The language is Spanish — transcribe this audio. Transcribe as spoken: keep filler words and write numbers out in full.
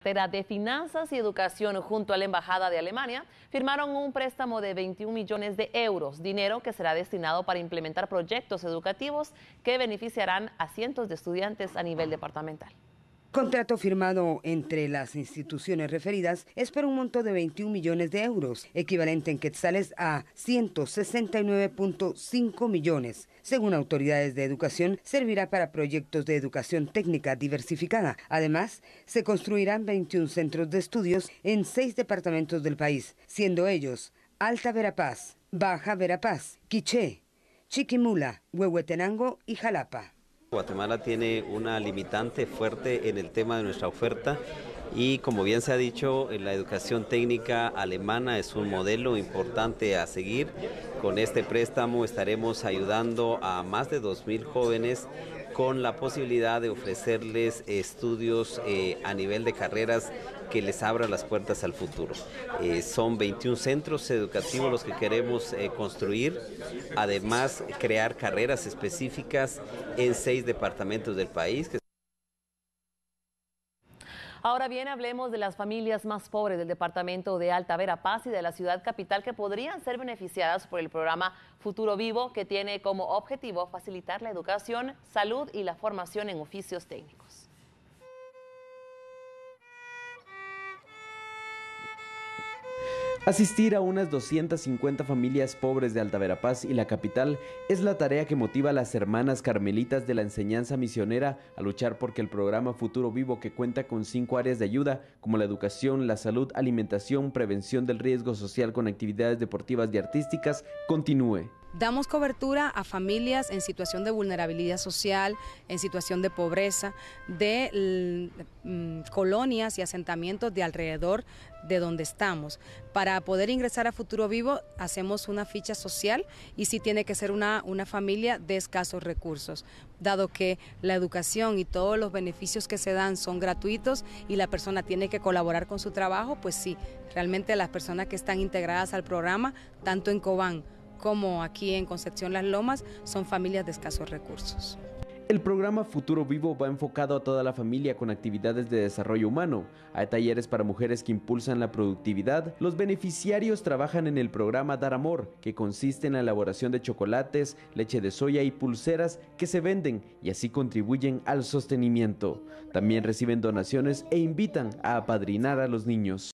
cartera de Finanzas y Educación junto a la Embajada de Alemania firmaron un préstamo de veintiún millones de euros, dinero que será destinado para implementar proyectos educativos que beneficiarán a cientos de estudiantes a nivel departamental. Contrato firmado entre las instituciones referidas es por un monto de veintiún millones de euros, equivalente en quetzales a ciento sesenta y nueve punto cinco millones. Según autoridades de educación, servirá para proyectos de educación técnica diversificada. Además, se construirán veintiún centros de estudios en seis departamentos del país, siendo ellos Alta Verapaz, Baja Verapaz, Quiché, Chiquimula, Huehuetenango y Jalapa. Guatemala tiene una limitante fuerte en el tema de nuestra oferta y, como bien se ha dicho, la educación técnica alemana es un modelo importante a seguir. Con este préstamo estaremos ayudando a más de dos mil jóvenes con la posibilidad de ofrecerles estudios eh, a nivel de carreras que les abra las puertas al futuro. Eh, son veintiún centros educativos los que queremos eh, construir, además crear carreras específicas en seis departamentos del país. Ahora bien, hablemos de las familias más pobres del departamento de Alta Verapaz y de la ciudad capital que podrían ser beneficiadas por el programa Futuro Vivo, que tiene como objetivo facilitar la educación, salud y la formación en oficios técnicos. Asistir a unas doscientas cincuenta familias pobres de Alta Verapaz y la capital es la tarea que motiva a las hermanas carmelitas de la enseñanza misionera a luchar porque el programa Futuro Vivo, que cuenta con cinco áreas de ayuda como la educación, la salud, alimentación, prevención del riesgo social con actividades deportivas y artísticas, continúe. Damos cobertura a familias en situación de vulnerabilidad social, en situación de pobreza, de mm, colonias y asentamientos de alrededor de donde estamos. Para poder ingresar a Futuro Vivo hacemos una ficha social y sí tiene que ser una, una familia de escasos recursos, dado que la educación y todos los beneficios que se dan son gratuitos y la persona tiene que colaborar con su trabajo, pues sí, realmente las personas que están integradas al programa, tanto en Cobán como aquí en Concepción Las Lomas, son familias de escasos recursos. El programa Futuro Vivo va enfocado a toda la familia con actividades de desarrollo humano. Hay talleres para mujeres que impulsan la productividad. Los beneficiarios trabajan en el programa Dar Amor, que consiste en la elaboración de chocolates, leche de soya y pulseras que se venden y así contribuyen al sostenimiento. También reciben donaciones e invitan a apadrinar a los niños.